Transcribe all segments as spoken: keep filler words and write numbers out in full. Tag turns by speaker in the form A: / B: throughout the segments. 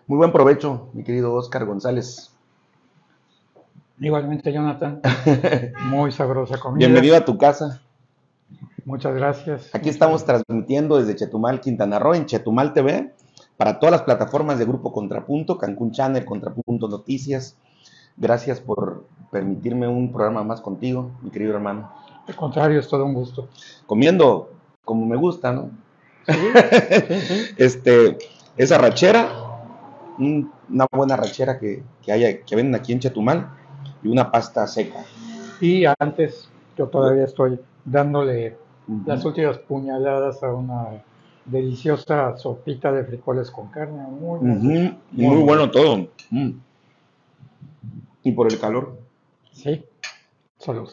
A: Muy buen provecho, mi querido Oscar González.
B: Igualmente, Jonathan, muy sabrosa comida.
A: Bienvenido a tu casa.
B: Muchas gracias,
A: Aquí
B: muchas
A: estamos
B: gracias.
A: transmitiendo desde Chetumal, Quintana Roo, en Chetumal T V, para todas las plataformas de Grupo Contrapunto, Cancún Channel, Contrapunto Noticias. Gracias por permitirme un programa más contigo, mi querido hermano.
B: Al contrario, es todo un gusto.
A: Comiendo como me gusta, ¿no?
B: Sí, sí, sí.
A: este, esa rachera, un, una buena rachera que, que, haya, que venden aquí en Chetumal y una pasta seca.
B: Y antes, yo todavía estoy dándole las
A: Uh-huh.
B: últimas puñaladas a una deliciosa sopita de frijoles con carne. Muy, muy rica.
A: Uh-huh.
B: Muy,
A: Muy
B: muy
A: bueno
B: rica.
A: todo. Mm. Y por el calor.
B: Sí, salud.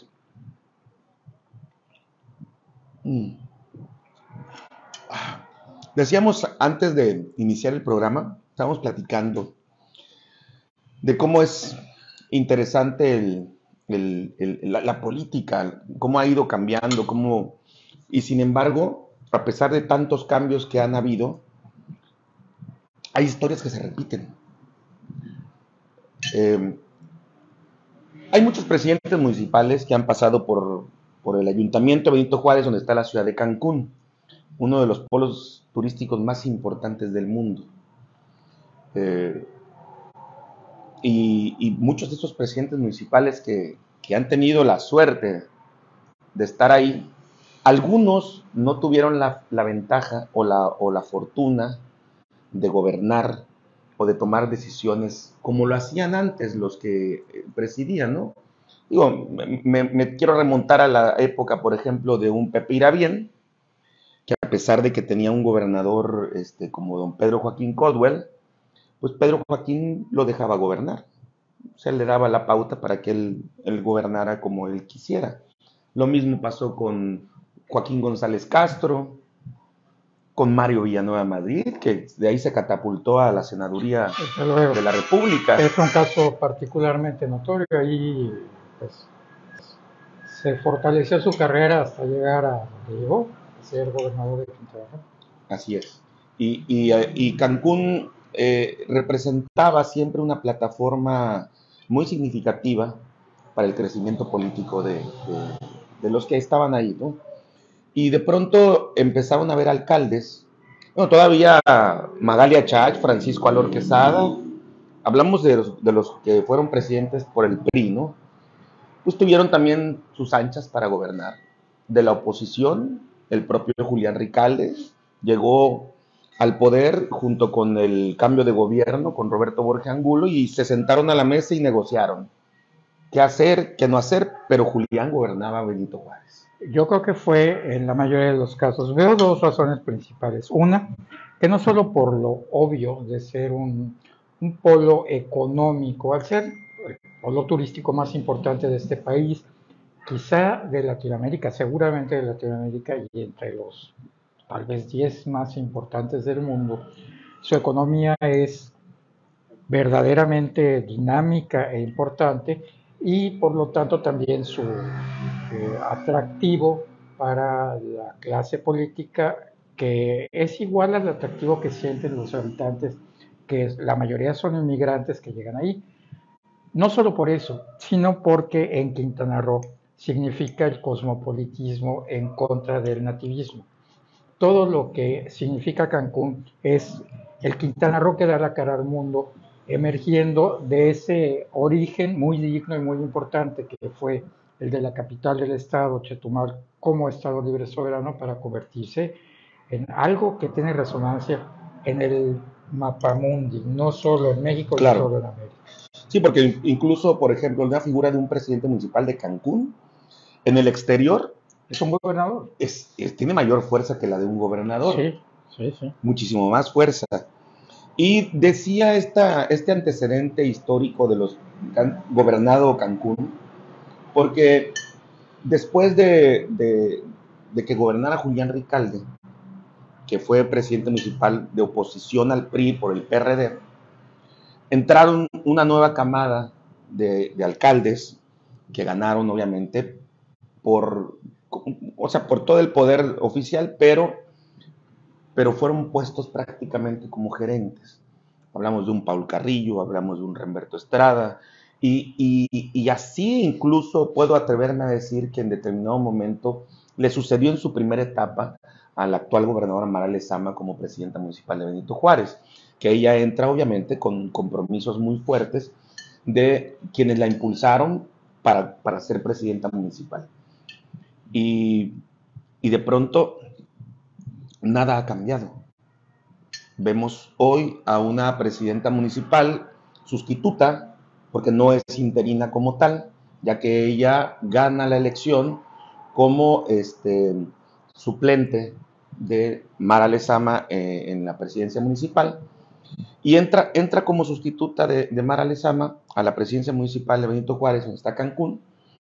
A: Mm. Decíamos antes de iniciar el programa, estábamos platicando de cómo es interesante el, el, el, la, la, política, cómo ha ido cambiando, cómo, y sin embargo, a pesar de tantos cambios que han habido, hay historias que se repiten. Eh, hay muchos presidentes municipales que han pasado por, por el Ayuntamiento Benito Juárez, donde está la ciudad de Cancún, uno de los polos turísticos más importantes del mundo. Eh, y, y, muchos de estos presidentes municipales que, que han tenido la suerte de estar ahí, algunos no tuvieron la, la ventaja o la, o la fortuna de gobernar o de tomar decisiones como lo hacían antes los que presidían, ¿no? Digo, me, me quiero remontar a la época, por ejemplo, de un Pepe Irabién, que a pesar de que tenía un gobernador este, como don Pedro Joaquín Caldwell, pues Pedro Joaquín lo dejaba gobernar. O sea, le daba la pauta para que él, él gobernara como él quisiera. Lo mismo pasó con Joaquín González Castro, con Mario Villanueva Madrid, que de ahí se catapultó a la senaduría
B: Desde luego.
A: de la República.
B: Es un caso particularmente notorio. Ahí, pues, se fortaleció su carrera hasta llegar a donde llegó, a ser gobernador de Quintana Roo.
A: Así es. Y, y, y Cancún eh, representaba siempre una plataforma muy significativa para el crecimiento político de, de, de los que estaban ahí, ¿no? Y de pronto empezaron a haber alcaldes, bueno, todavía Magalia Chach, Francisco Alor Quesada, hablamos de los, de los que fueron presidentes por el P R I, ¿no? Pues tuvieron también sus anchas para gobernar. De la oposición, el propio Julián Ricalde llegó al poder junto con el cambio de gobierno, con Roberto Borges Angulo, y se sentaron a la mesa y negociaron qué hacer, qué no hacer, pero Julián gobernaba Benito Juárez.
B: Yo creo que fue en la mayoría de los casos. Veo dos razones principales. Una, que no solo por lo obvio de ser un, un polo económico, al ser el polo turístico más importante de este país, quizá de Latinoamérica, seguramente de Latinoamérica y entre los tal vez diez más importantes del mundo, su economía es verdaderamente dinámica e importante y por lo tanto también su eh, atractivo para la clase política, que es igual al atractivo que sienten los habitantes, que es, la mayoría son inmigrantes que llegan ahí. No solo por eso, sino porque en Quintana Roo significa el cosmopolitismo en contra del nativismo. Todo lo que significa Cancún es el Quintana Roo que da la cara al mundo, emergiendo de ese origen muy digno y muy importante que fue el de la capital del estado, Chetumal, como estado libre soberano, para convertirse en algo que tiene resonancia en el mapamundi, no solo en México y
A: Claro.
B: solo en América.
A: Sí, porque incluso, por ejemplo, una figura de un presidente municipal de Cancún, en el exterior,
B: Es un gobernador.
A: es, es, tiene mayor fuerza que la de un gobernador.
B: Sí, sí, sí.
A: Muchísimo más fuerza. Y decía esta, este antecedente histórico de los que han gobernado Cancún, porque después de, de, de que gobernara Julián Ricalde, que fue presidente municipal de oposición al P R I por el P R D, entraron una nueva camada de, de alcaldes que ganaron obviamente por, o sea, por todo el poder oficial, pero, pero fueron puestos prácticamente como gerentes. hablamos de un Paul Carrillo, hablamos de un Remberto Estrada, y, y, y así incluso puedo atreverme a decir que en determinado momento le sucedió en su primera etapa a la actual gobernadora Mara Lezama como presidenta municipal de Benito Juárez, que ella entra obviamente con compromisos muy fuertes de quienes la impulsaron para, para ser presidenta municipal. Y, y de pronto nada ha cambiado. Vemos hoy a una presidenta municipal sustituta, porque no es interina como tal, ya que ella gana la elección como este, suplente de Mara Lezama eh, en la presidencia municipal, y entra, entra como sustituta de, de Mara Lezama a la presidencia municipal de Benito Juárez, donde está Cancún.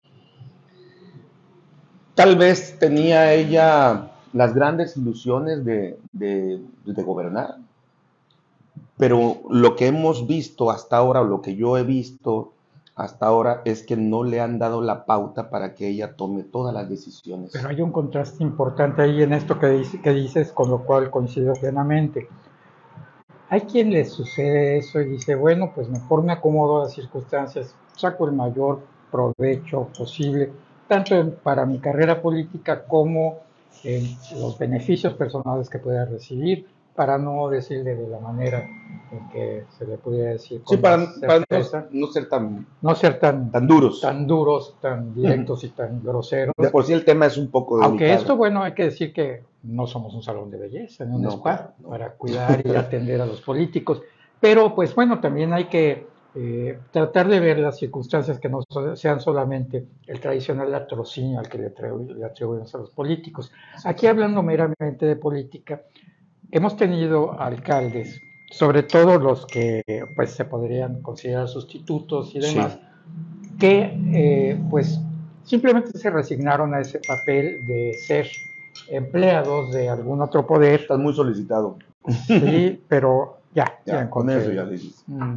A: Tal vez tenía ella las grandes ilusiones de, de, de gobernar, pero lo que hemos visto hasta ahora, o lo que yo he visto hasta ahora, es que no le han dado la pauta para que ella tome todas las decisiones.
B: Pero hay un contraste importante ahí en esto que, dice, que dices, con lo cual coincido plenamente. Hay quien le sucede eso y dice, bueno, pues mejor me acomodo a las circunstancias, saco el mayor provecho posible, tanto para mi carrera política como en los beneficios personales que pueda recibir, para no decirle de la manera en que se le pudiera decir con
A: sí, para, para
B: certeza,
A: no, no ser tan,
B: no ser tan,
A: tan duros,
B: tan duros, tan directos y tan groseros.
A: De por sí el tema es un poco delicado.
B: Aunque esto, bueno, hay que decir que no somos un salón de belleza, ni un
A: No,
B: spa
A: claro, no.
B: para cuidar y atender a los políticos, pero pues bueno, también hay que eh, tratar de ver las circunstancias que no so- sean solamente el tradicional latrocinio al que le, atribu- le atribuimos a los políticos. Aquí, hablando meramente de política, hemos tenido alcaldes, sobre todo los que pues se podrían considerar sustitutos y demás,
A: Sí.
B: que eh, pues simplemente se resignaron a ese papel de ser empleados de algún otro poder.
A: Estás muy solicitado.
B: Sí, pero ya, ya,
A: Ya, con
B: encontré.
A: eso ya dices.
B: Mm.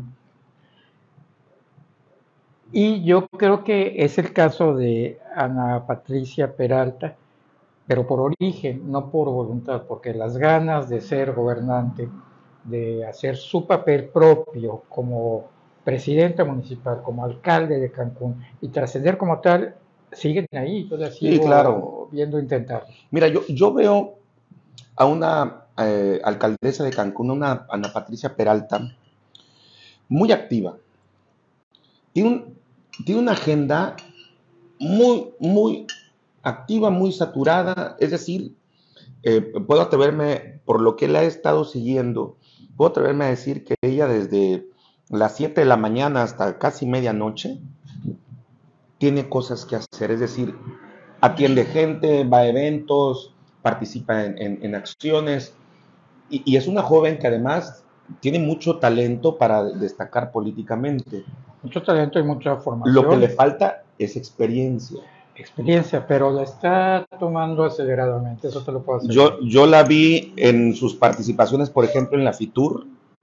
B: Y yo creo que es el caso de Ana Patricia Peralta, pero por origen, no por voluntad, porque las ganas de ser gobernante, de hacer su papel propio como presidenta municipal, como alcalde de Cancún y trascender como tal, siguen ahí. Yo la sigo
A: Sí, claro.
B: viendo intentar.
A: Mira, yo, yo veo a una eh, alcaldesa de Cancún, una Ana Patricia Peralta, muy activa. Tiene, un, tiene una agenda muy, muy activa, muy saturada. Es decir, eh, puedo atreverme, por lo que la he estado siguiendo, puedo atreverme a decir que ella desde las siete de la mañana hasta casi medianoche tiene cosas que hacer. Es decir, atiende gente, va a eventos, participa en, en, en acciones, y, y es una joven que además tiene mucho talento para destacar políticamente.
B: Mucho talento y mucha formación.
A: Lo que le falta es experiencia.
B: Experiencia, pero la está tomando aceleradamente, eso te lo puedo
A: Yo,
B: asegurar.
A: yo la vi en sus participaciones, por ejemplo, en la FITUR,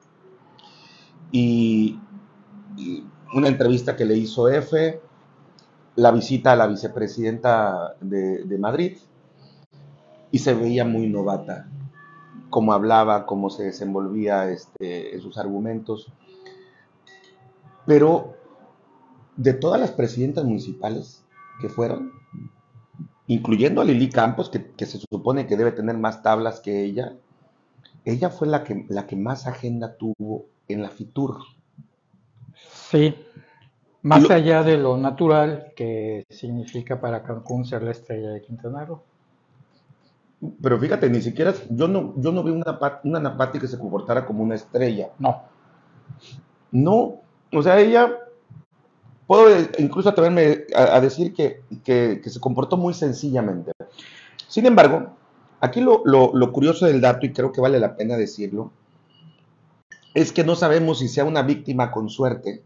A: y, y una entrevista que le hizo F, la visita a la vicepresidenta de, de Madrid, y se veía muy novata, cómo hablaba, cómo se desenvolvía este, en sus argumentos. Pero de todas las presidentas municipales que fueron, incluyendo a Lili Campos, que, que se supone que debe tener más tablas que ella, ella fue la que, la que más agenda tuvo en la FITUR.
B: Sí, más
A: Lo,
B: allá de lo natural que significa para Cancún ser la estrella de Quintana Roo.
A: Pero fíjate, ni siquiera, yo no, yo no vi una, una Ana Pati que se comportara como una estrella.
B: No.
A: No, o sea, ella, puedo incluso atreverme a, a decir que, que, que se comportó muy sencillamente. Sin embargo, aquí lo, lo, lo curioso del dato, y creo que vale la pena decirlo, es que no sabemos si sea una víctima con suerte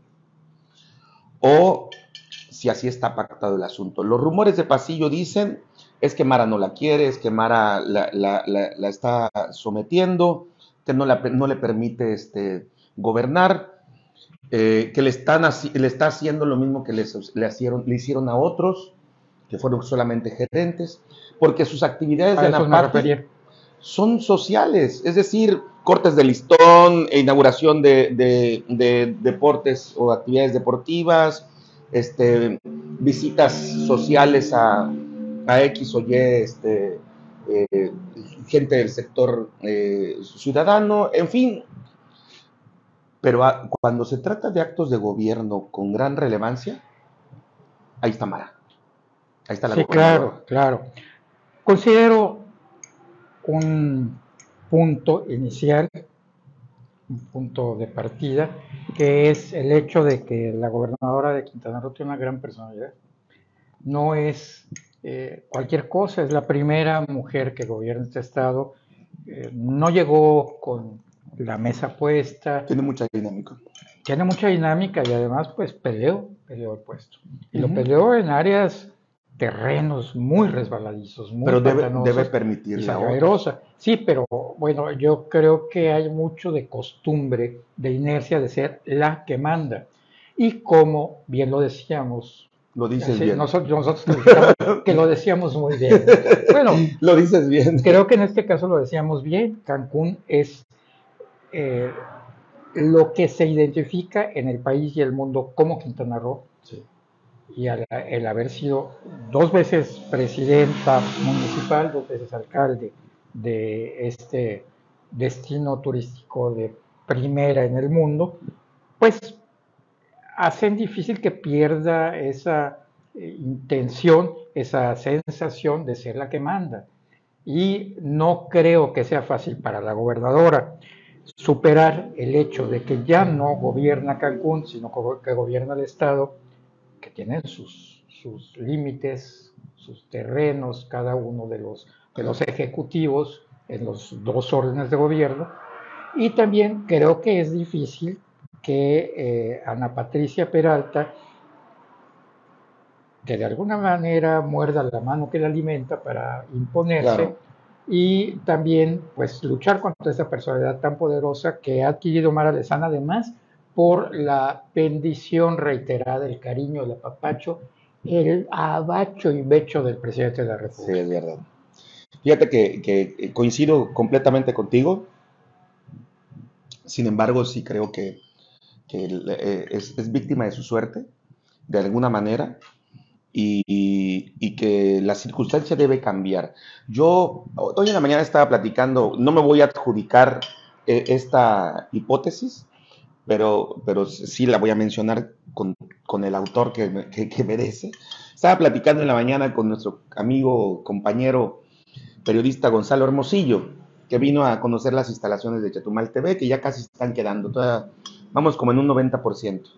A: o si así está pactado el asunto. Los rumores de pasillo dicen es que Mara no la quiere, es que Mara la, la, la, la está sometiendo, que no, la, no le permite este, gobernar, eh, que le, están, le está haciendo lo mismo que les, le, hicieron, le hicieron a otros, que fueron solamente gerentes, porque sus actividades
B: a
A: de
B: eso
A: Ana
B: me
A: Pati,
B: refería.
A: son sociales, es decir, cortes de listón, inauguración de, de, de deportes o actividades deportivas, este, visitas sociales a, a X o Y, este, eh, gente del sector eh, ciudadano, en fin. Pero a, cuando se trata de actos de gobierno con gran relevancia, ahí está Mara, ahí está la
B: Sí,
A: gobernadora.
B: claro, claro. Considero un punto inicial, un punto de partida, que es el hecho de que la gobernadora de Quintana Roo tiene una gran personalidad. No es eh, cualquier cosa, es la primera mujer que gobierna este estado. Eh, no llegó con la mesa puesta,
A: Tiene mucha dinámica.
B: tiene mucha dinámica y además pues peleó, peleó el puesto. Y lo
A: Uh-huh.
B: peleó en áreas, terrenos muy resbaladizos, muy
A: pero debe,
B: pantanosos
A: debe
B: y
A: permitirle a
B: salió
A: otros.
B: airosa. Sí, pero bueno, yo creo que hay mucho de costumbre, de inercia de ser la que manda. Y como bien lo decíamos,
A: Lo dices
B: así,
A: bien.
B: nosotros, nosotros calificamos que lo decíamos muy bien. Bueno,
A: lo dices bien.
B: creo que en este caso lo decíamos bien. Cancún es eh, lo que se identifica en el país y el mundo como Quintana Roo.
A: Sí.
B: Y al, el haber sido dos veces presidenta municipal, dos veces alcalde de este destino turístico de primera en el mundo, pues hacen difícil que pierda esa eh, intención, esa sensación de ser la que manda. Y no creo que sea fácil para la gobernadora superar el hecho de que ya no gobierna Cancún, sino que gobierna el Estado, que tienen sus, sus límites, sus terrenos, cada uno de los, de los ejecutivos en los dos órdenes de gobierno. Y también creo que es difícil que eh, Ana Patricia Peralta, que de alguna manera muerda la mano que la alimenta para imponerse,
A: Claro.
B: y también pues luchar contra esa personalidad tan poderosa que ha adquirido Mara Lezama, además por la bendición reiterada, el cariño, el apapacho, el abacho y becho del presidente de la República.
A: Sí, es verdad. Fíjate que, que coincido completamente contigo. Sin embargo, sí creo que, que eh, es, es víctima de su suerte, de alguna manera, y, y, y que la circunstancia debe cambiar. Yo hoy en la mañana estaba platicando, no me voy a adjudicar eh, esta hipótesis, pero, pero sí la voy a mencionar con, con el autor que, que, que merece. Estaba platicando en la mañana con nuestro amigo, compañero, periodista Gonzalo Hermosillo, que vino a conocer las instalaciones de Chetumal T V, que ya casi están quedando, toda, vamos como en un noventa por ciento.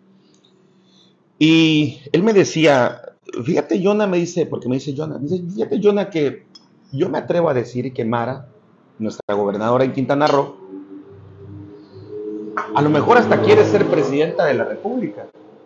A: Y él me decía, fíjate, Jonah, me dice, porque me dice Jonah, me dice, fíjate, Jonah, que yo me atrevo a decir que Mara, nuestra gobernadora en Quintana Roo, a lo mejor hasta quiere ser presidenta de la República.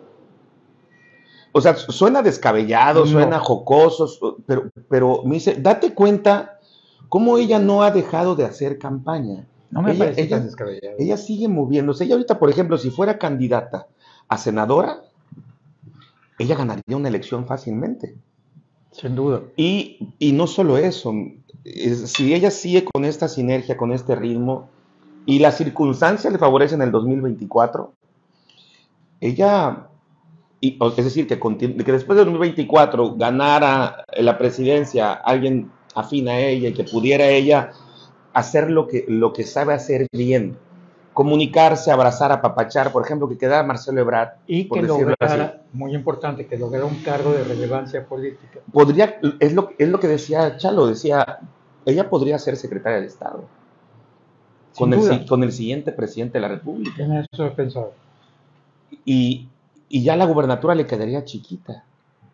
A: O sea, suena descabellado,
B: No.
A: suena jocoso, pero, pero me dice, date cuenta cómo ella no ha dejado de hacer campaña.
B: No me
A: ella,
B: parece
A: ella,
B: tan descabellado.
A: Ella sigue moviéndose. Ella ahorita, por ejemplo, si fuera candidata a senadora, ella ganaría una elección fácilmente.
B: Sin duda.
A: Y, y no solo eso, es, si ella sigue con esta sinergia, con este ritmo, y las circunstancias le favorecen el dos mil veinticuatro, ella, y, es decir, que, que después del dos mil veinticuatro ganara la presidencia alguien afín a ella y que pudiera ella hacer lo que, lo que sabe hacer bien, comunicarse, abrazar, apapachar, por ejemplo, que quedara Marcelo Ebrard,
B: y
A: por
B: que
A: decirlo
B: lograra,
A: así.
B: muy importante, que lograra un cargo de relevancia política.
A: Podría, es lo, es lo que decía Chalo, decía, ella podría ser secretaria de Estado. Con el, con el siguiente presidente de la República.
B: En eso he pensado.
A: Y, y ya la gubernatura le quedaría chiquita.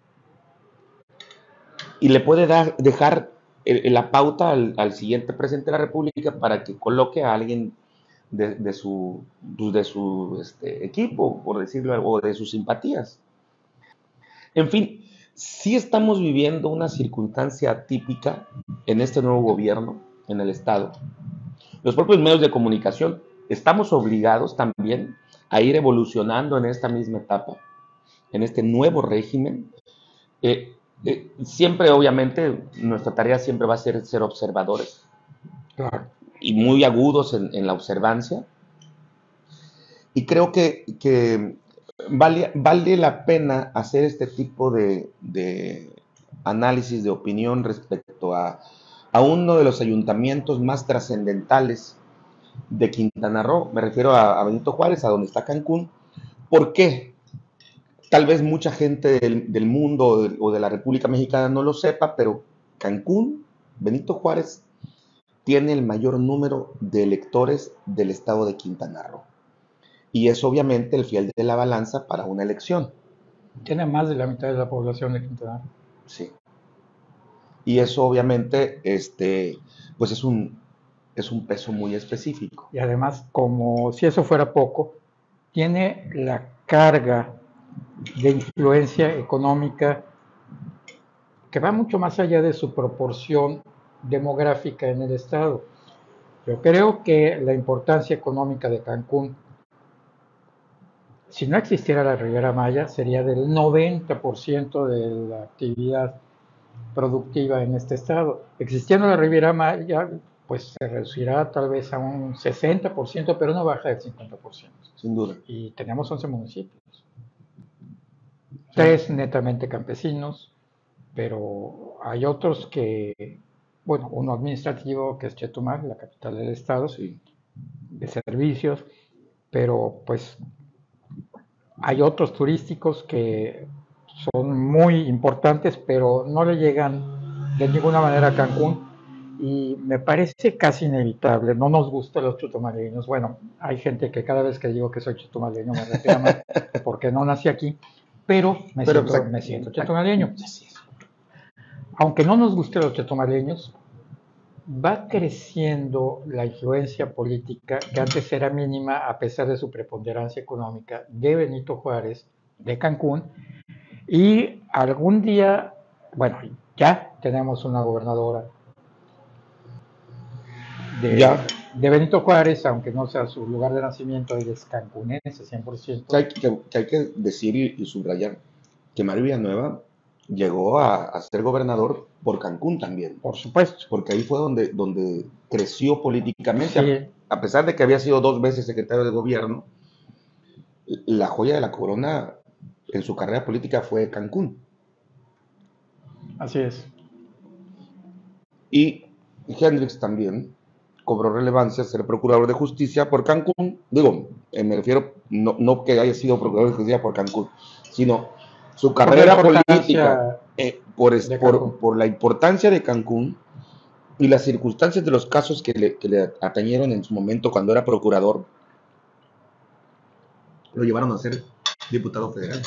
A: Y le puede dar, dejar el, la pauta al, al siguiente presidente de la República para que coloque a alguien de, de su, de su este, equipo, por decirlo algo, o de sus simpatías. En fin, sí estamos viviendo una circunstancia atípica en este nuevo gobierno, en el Estado. Los propios medios de comunicación estamos obligados también a ir evolucionando en esta misma etapa, en este nuevo régimen. Eh, eh, siempre, obviamente, nuestra tarea siempre va a ser ser observadores,
B: Claro.
A: y muy agudos en, en la observancia. Y creo que, que vale, vale la pena hacer este tipo de, de análisis de opinión respecto a, a uno de los ayuntamientos más trascendentales de Quintana Roo. Me refiero a, a Benito Juárez, a donde está Cancún. ¿Por qué? Tal vez mucha gente del, del mundo o de, o de la República Mexicana no lo sepa, pero Cancún, Benito Juárez, tiene el mayor número de electores del estado de Quintana Roo. Y es obviamente el fiel de la balanza para una elección.
B: Tiene más de la mitad de la población de Quintana Roo.
A: Sí. Y eso obviamente, este, pues es un, es un peso muy específico.
B: Y además, como si eso fuera poco, tiene la carga de influencia económica que va mucho más allá de su proporción demográfica en el estado. Yo creo que la importancia económica de Cancún, si no existiera la Riviera Maya, sería del noventa por ciento de la actividad productiva en este estado. Existiendo la Riviera Maya, pues se reducirá tal vez a un sesenta por ciento, pero no baja del cincuenta por ciento.
A: Sin duda.
B: Y tenemos once municipios. Tres netamente campesinos, pero hay otros que, bueno, uno administrativo que es Chetumal, la capital del estado,
A: Sí.
B: de servicios, pero pues hay otros turísticos que son muy importantes, pero no le llegan de ninguna manera a Cancún y me parece casi inevitable. No nos gustan los chetumaleños. Bueno, hay gente que cada vez que digo que soy chetumaleño me reclama porque no nací aquí, pero me,
A: Pero,
B: siento,
A: pues,
B: me siento chetumaleño. Aunque no nos gusten los chetumaleños, va creciendo la influencia política, que antes era mínima a pesar de su preponderancia económica, de Benito Juárez, de Cancún, y algún día, bueno, ya tenemos una gobernadora de,
A: ya.
B: de Benito Juárez, aunque no sea su lugar de nacimiento, ella es cancunense cien por ciento.
A: Que hay que, que, hay que decir y, y subrayar que Mario Villanueva llegó a, a ser gobernador por Cancún también.
B: Por supuesto.
A: Porque ahí fue donde, donde creció políticamente.
B: Sí.
A: A, a pesar de que había sido dos veces secretario de gobierno, la joya de la corona en su carrera política fue Cancún.
B: Así es.
A: Y Hendrix también cobró relevancia ser procurador de justicia por Cancún. Digo, eh, me refiero, no, no que haya sido procurador de justicia por Cancún, sino su carrera política eh, por, es, por, por la importancia de Cancún y las circunstancias de los casos que le, que le atañeron en su momento cuando era procurador, lo llevaron a ser diputado federal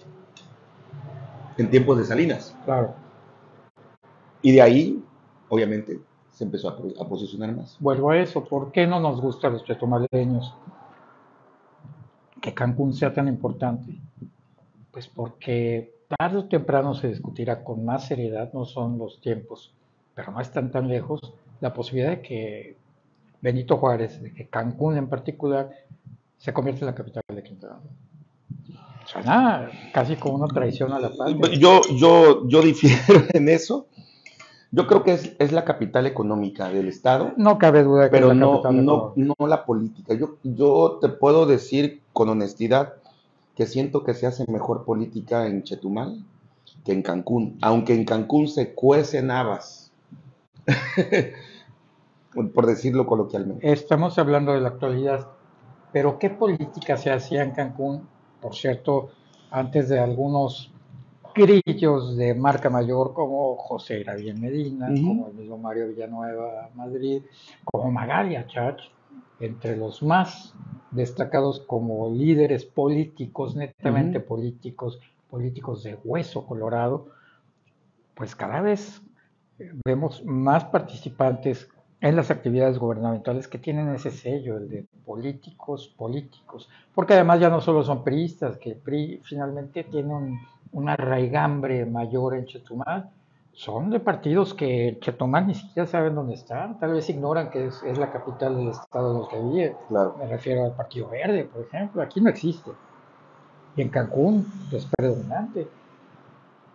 A: en tiempos de Salinas.
B: Claro.
A: Y de ahí, obviamente, se empezó a, a posicionar más.
B: Vuelvo a eso, ¿por qué no nos gustan los chetumaleños que Cancún sea tan importante? Pues porque tarde o temprano se discutirá con más seriedad, no son los tiempos, pero no están tan lejos, la posibilidad de que Benito Juárez, de que Cancún en particular, se convierta en la capital de Quintana Roo. Suena casi como una traición a la patria.
A: Yo, yo, yo difiero en eso. Yo creo que es, es la capital económica del estado.
B: No cabe duda que
A: pero
B: es la
A: no,
B: capital
A: no, no la política. Yo, yo te puedo decir con honestidad que siento que se hace mejor política en Chetumal que en Cancún, aunque en Cancún se cuecen habas, por decirlo coloquialmente.
B: Estamos hablando de la actualidad, pero ¿qué política se hacía en Cancún? Por cierto, antes de algunos grillos de marca mayor como José Iravién Medina, uh-huh. como el mismo Mario Villanueva Madrid, como Magali Achach, entre los más destacados como líderes políticos, netamente uh-huh. políticos, políticos de hueso colorado, pues cada vez vemos más participantes en las actividades gubernamentales que tienen ese sello, el de políticos, políticos, porque además ya no solo son priistas, que el P R I finalmente tiene un, una raigambre mayor en Chetumal, son de partidos que en Chetumal ni siquiera saben dónde están, tal vez ignoran que es, es la capital del estado en el que vive,
A: claro.
B: Me refiero al Partido Verde, por ejemplo, aquí no existe, y en Cancún es predominante.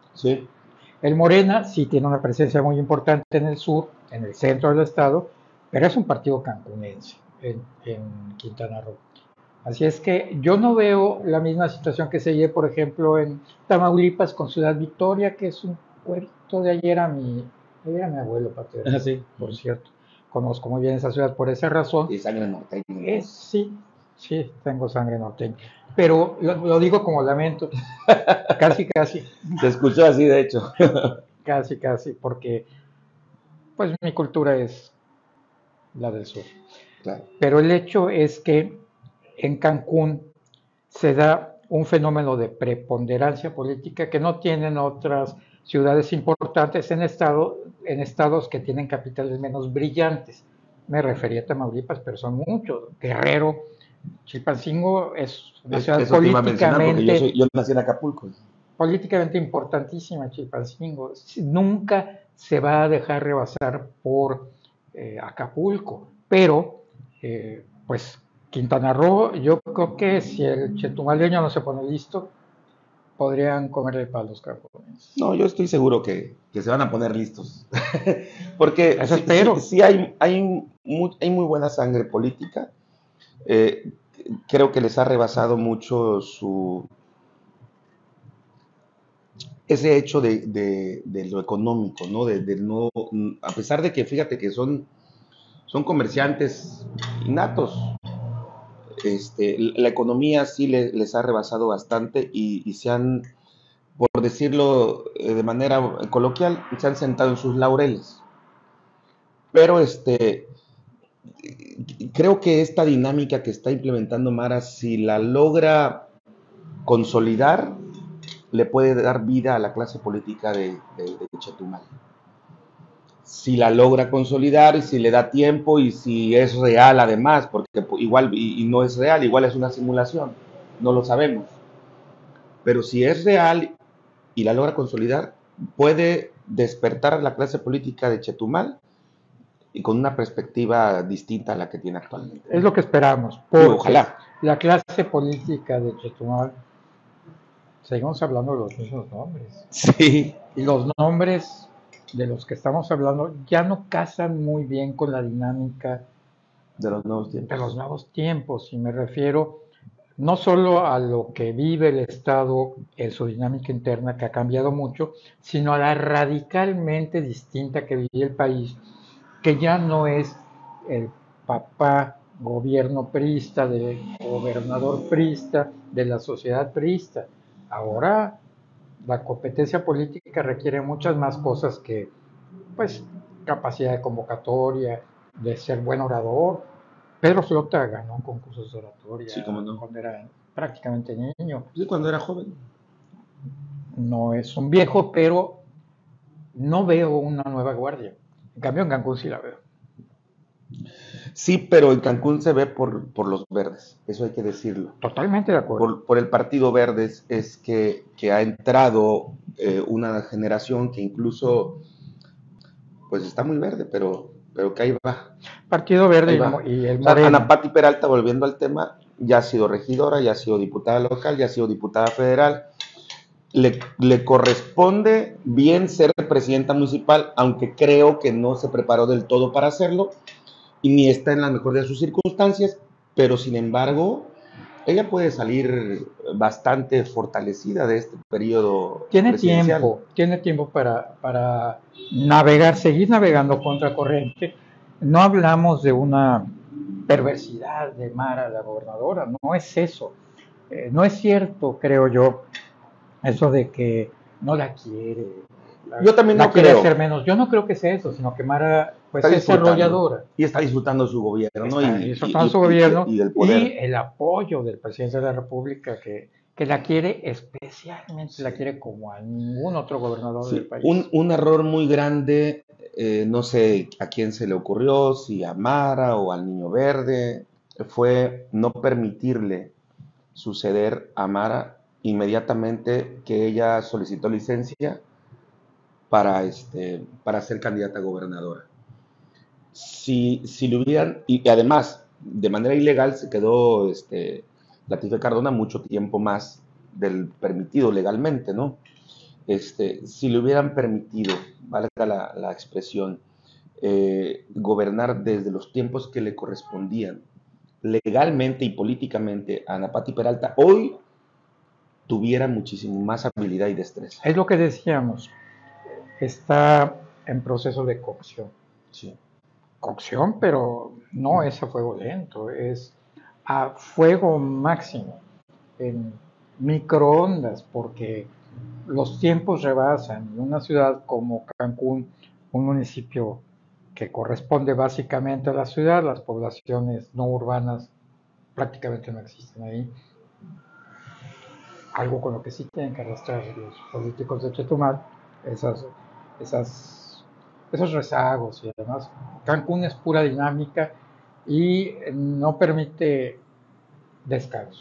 A: Sí.
B: El Morena sí tiene una presencia muy importante en el sur, en el centro del estado, pero es un partido cancunense en, en Quintana Roo. Así es que yo no veo la misma situación que se ve, por ejemplo, en Tamaulipas con Ciudad Victoria, que es un puerto de ayer a mi, ayer a mi abuelo, paterno,
A: Ah, sí.
B: por cierto. Conozco muy bien esa ciudad por esa razón.
A: Y sangre norteña.
B: Es, sí, sí, tengo sangre norteña. Pero lo, lo digo como lamento, casi, casi.
A: Se escuchó así, de hecho.
B: Casi, casi, porque pues mi cultura es la del sur.
A: Claro.
B: Pero el hecho es que en Cancún se da un fenómeno de preponderancia política que no tienen otras ciudades importantes en, estado, en estados que tienen capitales menos brillantes. Me refería a Tamaulipas, pero son muchos. Guerrero, Chilpancingo es una ciudad
A: Eso te iba a mencionar porque yo,
B: políticamente,
A: soy, yo nací en Acapulco.
B: políticamente importantísima, Chilpancingo. Nunca se va a dejar rebasar por eh, Acapulco, pero eh, pues Quintana Roo, yo creo que si el chetumaleño no se pone listo, podrían comerle palos cajones.
A: No, yo estoy seguro que, que se van a poner listos. Porque
B: Eso
A: sí,
B: espero.
A: sí, sí hay, hay, muy, hay muy buena sangre política. Eh, creo que les ha rebasado mucho su ese hecho de, de, de lo económico, ¿no? De, de no, a pesar de que fíjate que son, son comerciantes innatos, este, la economía sí le, les ha rebasado bastante y, y se han, por decirlo de manera coloquial, se han sentado en sus laureles. Pero este, creo que esta dinámica que está implementando Mara, si la logra consolidar, le puede dar vida a la clase política de, de, de Chetumal. Si la logra consolidar y si le da tiempo y si es real además, porque igual y, y no es real, igual es una simulación, no lo sabemos. Pero si es real y la logra consolidar, puede despertar a la clase política de Chetumal y con una perspectiva distinta a la que tiene actualmente.
B: Es lo que esperamos, porque
A: sí, ojalá.
B: La clase política de Chetumal, seguimos hablando de los mismos nombres.
A: Sí.
B: Y los nombres de los que estamos hablando ya no casan muy bien con la dinámica
A: de los nuevos tiempos.
B: De los nuevos tiempos, y me refiero no solo a lo que vive el Estado en su dinámica interna, que ha cambiado mucho, sino a la radicalmente distinta que vive el país, que ya no es el papá gobierno priista, del gobernador priista, de la sociedad priista. Ahora la competencia política requiere muchas más cosas que, pues, capacidad de convocatoria, de ser buen orador. Pedro Flota ganó concursos de oratoria
A: sí, cómo no.
B: cuando era prácticamente niño.
A: Sí, cuando era joven.
B: No es un viejo, pero no veo una nueva guardia. En cambio, en Cancún sí la veo.
A: Sí, pero en Cancún se ve por, por los verdes, eso hay que decirlo.
B: Totalmente de acuerdo.
A: Por, por el Partido Verdes es que, que ha entrado eh, una generación que incluso, pues está muy verde, pero, pero que ahí va.
B: Partido Verde
A: ahí
B: y,
A: va.
B: y el
A: o sea,
B: Moreno.
A: Ana Pati Peralta, volviendo al tema, ya ha sido regidora, ya ha sido diputada local, ya ha sido diputada federal. Le, le corresponde bien ser presidenta municipal, aunque creo que no se preparó del todo para hacerlo y ni está en la mejor de sus circunstancias, pero sin embargo, ella puede salir bastante fortalecida de este periodo
B: tiene
A: presidencial.
B: tiempo, tiene tiempo para, para navegar, seguir navegando contra corriente. No hablamos de una perversidad de Mara, la gobernadora, no es eso. Eh, no es cierto, creo yo, eso de que no la quiere. La,
A: yo también
B: la
A: no
B: quiere
A: creo.
B: hacer menos. Yo no creo que sea eso, sino que Mara pues, es desarrolladora.
A: Y está disfrutando su gobierno.
B: Está
A: y,
B: disfrutando
A: y,
B: su gobierno
A: y, y, del poder.
B: Y el apoyo del presidente de la República que, que la quiere especialmente, la quiere como a ningún otro gobernador
A: sí,
B: del país.
A: Un, un error muy grande, eh, no sé a quién se le ocurrió, si a Mara o al Niño Verde, fue no permitirle suceder a Mara inmediatamente que ella solicitó licencia para, este, para ser candidata a gobernadora. Si, si le hubieran, y además, de manera ilegal se quedó este, Latife Cardona mucho tiempo más del permitido legalmente, ¿no? Este, si le hubieran permitido, valga la, la expresión, eh, gobernar desde los tiempos que le correspondían legalmente y políticamente a Ana Pati Peralta, hoy tuviera muchísimo más habilidad y destreza.
B: Es lo que decíamos, está en proceso de cocción.
A: Sí.
B: Cocción, pero no es a fuego lento, es a fuego máximo, en microondas, porque los tiempos rebasan. Una ciudad como Cancún, un municipio que corresponde básicamente a la ciudad, las poblaciones no urbanas prácticamente no existen ahí. Algo con lo que sí tienen que arrastrar los políticos de Chetumal, esas, esas, esos rezagos y demás. Cancún es pura dinámica y no permite descanso.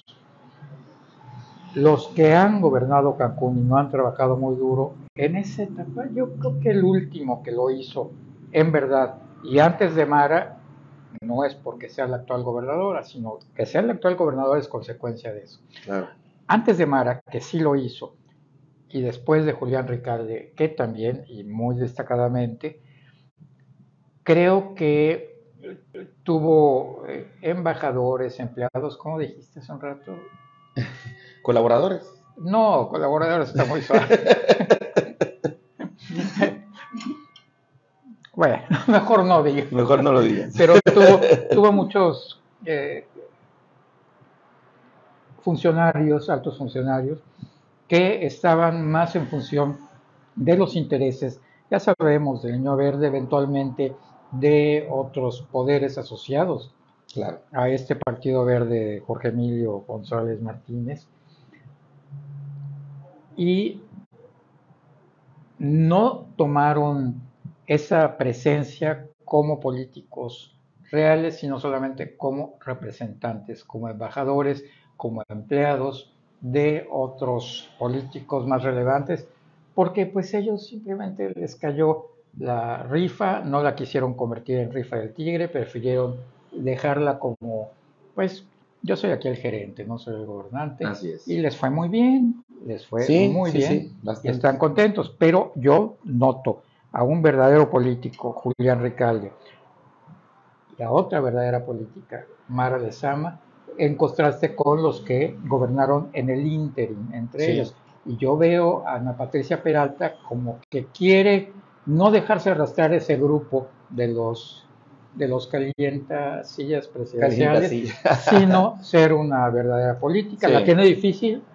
B: Los que han gobernado Cancún y no han trabajado muy duro en esa etapa, yo creo que el último que lo hizo en verdad y antes de Mara, no es porque sea la actual gobernadora, sino que sea la actual gobernadora es consecuencia de eso.
A: Claro.
B: Antes de Mara, que sí lo hizo, y después de Julián Ricalde, que también, y muy destacadamente, creo que tuvo embajadores, empleados, ¿cómo dijiste hace un rato?
A: ¿Colaboradores?
B: No, colaboradores está muy suave. Bueno, mejor no digas.
A: Mejor no lo digas.
B: Pero tuvo, tuvo muchos eh, funcionarios, altos funcionarios, que estaban más en función de los intereses, ya sabemos, del Niño Verde, eventualmente de otros poderes asociados
A: claro.
B: a este Partido Verde de Jorge Emilio González Martínez. Y no tomaron esa presencia como políticos reales, sino solamente como representantes, como embajadores, como empleados de otros políticos más relevantes, porque pues ellos simplemente les cayó la rifa, no la quisieron convertir en rifa del tigre, prefirieron dejarla como, pues yo soy aquí el gerente, no soy el gobernante.
A: Así es.
B: Y les fue muy bien, les fue
A: sí,
B: muy
A: sí,
B: bien,
A: sí,
B: y están contentos, pero yo noto a un verdadero político, Julián Ricalde, y a otra verdadera política, Mara Lezama, en contraste con los que gobernaron en el ínterin entre sí. ellos. Y yo veo a Ana Patricia Peralta como que quiere no dejarse arrastrar ese grupo de los de los calientasillas presidenciales, Calienta sino ser una verdadera política. Sí. La tiene difícil,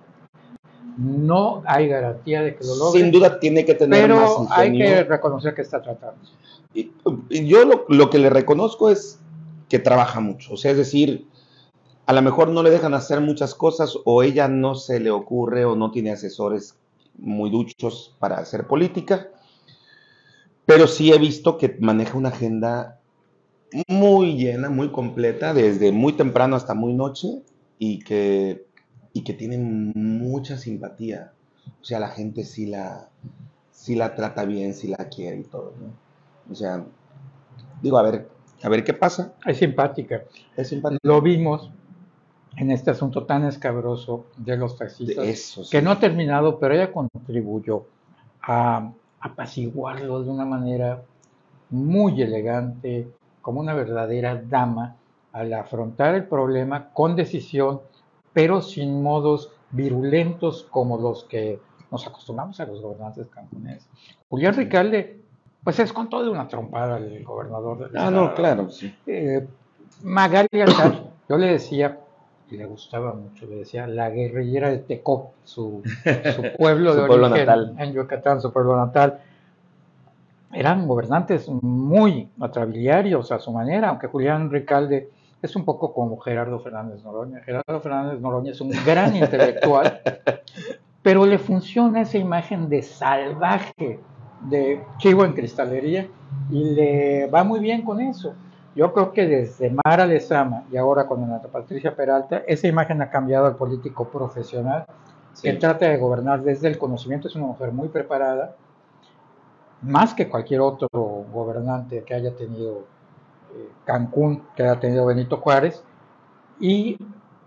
B: no hay garantía de que lo logre.
A: Sin duda tiene que tener
B: pero
A: más ingenio.
B: Hay que reconocer que está tratando.
A: Y, y yo lo, lo que le reconozco es que trabaja mucho. O sea, es decir, a lo mejor no le dejan hacer muchas cosas o ella no se le ocurre o no tiene asesores muy duchos para hacer política. Pero sí he visto que maneja una agenda muy llena, muy completa, desde muy temprano hasta muy noche y que, y que tiene mucha simpatía. O sea, la gente sí la, sí la trata bien, sí la quiere y todo, ¿no? O sea, digo, a ver, a ver qué pasa.
B: Es simpática.
A: Es simpática.
B: Lo vimos en este asunto tan escabroso de los taxistas,
A: de eso, sí.
B: que no ha terminado, pero ella contribuyó a apaciguarlo de una manera muy elegante, como una verdadera dama, al afrontar el problema con decisión, pero sin modos virulentos como los que nos acostumbramos a los gobernantes cancuneses. Julián Ricalde, pues es con todo una trompada el gobernador del
A: Ah, estado. No, claro, sí.
B: Eh, Magali Altar, yo le decía, y le gustaba mucho, le decía la guerrillera de Tecó, su, su pueblo
A: su
B: de
A: pueblo
B: origen
A: natal.
B: En Yucatán, su pueblo natal. Eran gobernantes muy atrabiliarios a su manera, aunque Julián Ricalde es un poco como Gerardo Fernández Noroña. Gerardo Fernández Noroña es un gran intelectual, pero le funciona esa imagen de salvaje, de chivo en cristalería, y le va muy bien con eso. Yo creo que desde Mara Lezama y ahora con Ana Patricia Peralta, esa imagen ha cambiado al político profesional, sí. que trata de gobernar desde el conocimiento. Es una mujer muy preparada, más que cualquier otro gobernante que haya tenido eh, Cancún, que haya tenido Benito Juárez, y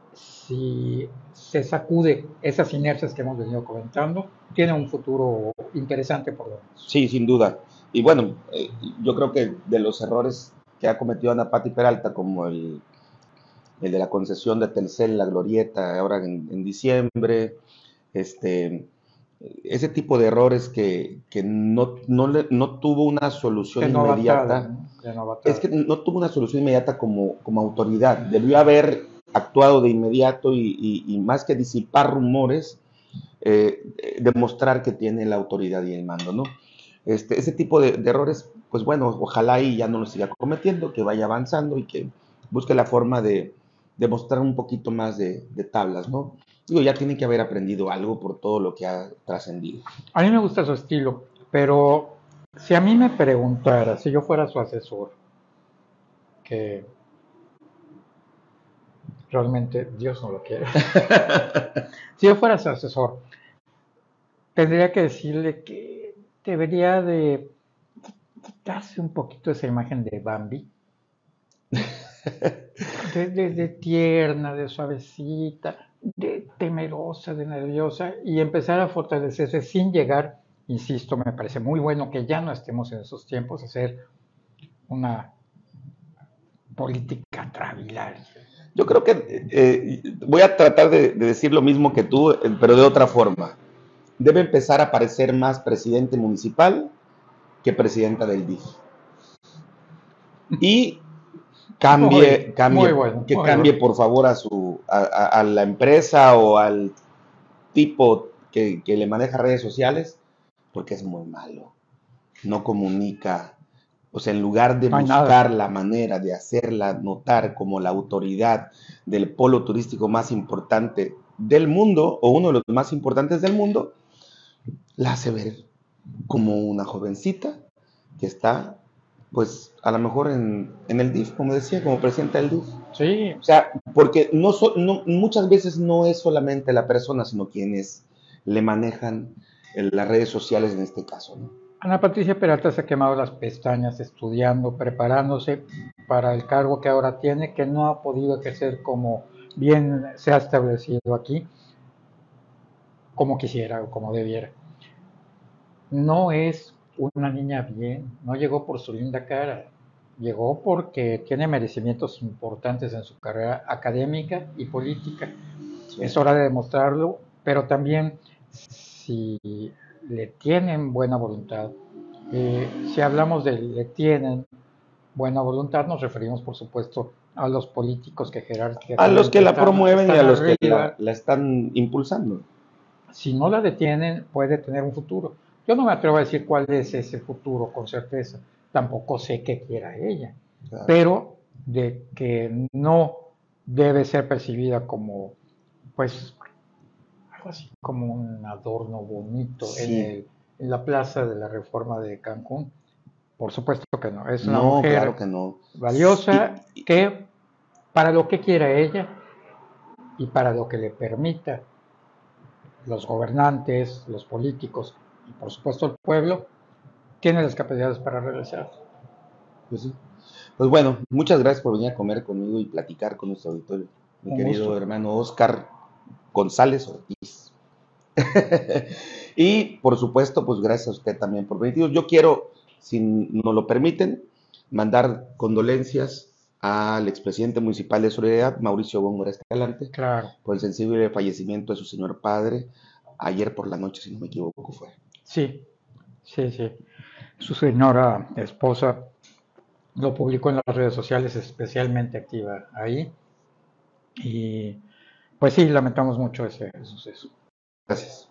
B: si se sacude esas inercias que hemos venido comentando, tiene un futuro interesante por lo menos.
A: Sí, sin duda. y bueno, eh, yo creo que de los errores que ha cometido Ana Pati Peralta, como el, el de la concesión de Telcel, la Glorieta, ahora en, en diciembre, este, ese tipo de errores que, que no, no, le, no tuvo una solución
B: De novatada,
A: inmediata,
B: ¿no? De
A: es
B: novatada.
A: que no tuvo una solución inmediata como, como autoridad. Debió haber actuado de inmediato y, y, y más que disipar rumores, eh, demostrar que tiene la autoridad y el mando, ¿no? Este, ese tipo de, de errores, pues bueno, ojalá y ya no lo siga cometiendo, que vaya avanzando y que busque la forma de, de mostrar un poquito más de, de tablas, ¿no? Digo, ya tiene que haber aprendido algo por todo lo que ha trascendido.
B: A mí me gusta su estilo, pero si a mí me preguntara, si yo fuera su asesor, que realmente Dios no lo quiere, si yo fuera su asesor, tendría que decirle que debería de quitarse un poquito esa imagen de Bambi, de, de, de tierna, de suavecita, de temerosa, de nerviosa, y empezar a fortalecerse sin llegar, insisto, me parece muy bueno que ya no estemos en esos tiempos, hacer una política travilar.
A: Yo creo que eh, voy a tratar de, de decir lo mismo que tú, eh, pero de otra forma. Debe empezar a parecer más presidente municipal que presidenta del D I F. Y cambie,
B: Muy, muy
A: cambie,
B: bueno,
A: que
B: muy
A: cambie
B: bueno.
A: por favor a su a, a, a la empresa o al tipo que, que le maneja redes sociales, porque es muy malo. No comunica. O sea, en lugar de
B: No hay nada.
A: buscar la manera de hacerla notar como la autoridad del polo turístico más importante del mundo, o uno de los más importantes del mundo, la hace ver como una jovencita que está, pues, a lo mejor en, en el D I F, como decía, como presidenta del D I F.
B: Sí,
A: O sea, porque no, so, no, muchas veces no es solamente la persona, sino quienes le manejan el, las redes sociales en este caso, ¿no?
B: Ana Patricia Peralta se ha quemado las pestañas estudiando, preparándose para el cargo que ahora tiene, que no ha podido ejercer como bien se ha establecido aquí, como quisiera o como debiera. No es una niña bien, no llegó por su linda cara, llegó porque tiene merecimientos importantes en su carrera académica y política.
A: Sí.
B: Es hora de demostrarlo, pero también si le tienen buena voluntad, eh, si hablamos de le tienen buena voluntad, nos referimos por supuesto a los políticos que
A: A los que
B: jerárquicamente
A: la
B: están,
A: promueven y
B: están
A: a los que la,
B: arriba.
A: la están impulsando.
B: Si no la detienen, puede tener un futuro. Yo no me atrevo a decir cuál es ese futuro con certeza. Tampoco sé qué quiera ella.
A: Claro.
B: Pero de que no debe ser percibida como, pues, algo así como un adorno bonito en,
A: Sí.
B: el, en la plaza de la Reforma de Cancún. Por supuesto que no. Es una
A: No, claro
B: mujer
A: que no. Y,
B: valiosa
A: y,
B: que, para lo que quiera ella y para lo que le permita los gobernantes, los políticos y por supuesto el pueblo, tiene las capacidades para realizar.
A: pues, sí. Pues bueno, muchas gracias por venir a comer conmigo y platicar con nuestro auditorio. Mi
B: Un
A: querido
B: gusto.
A: hermano Oscar González Ortiz. Y por supuesto, pues gracias a usted también por venir. Yo quiero, si nos lo permiten, mandar condolencias al expresidente municipal de Solidaridad, Mauricio Góngora Escalante,
B: Claro.
A: por el sensible fallecimiento de su señor padre, ayer por la noche, si no me equivoco, fue.
B: Sí, sí, sí. Su señora esposa lo publicó en las redes sociales, especialmente activa ahí. Y pues sí, lamentamos mucho ese suceso.
A: Gracias.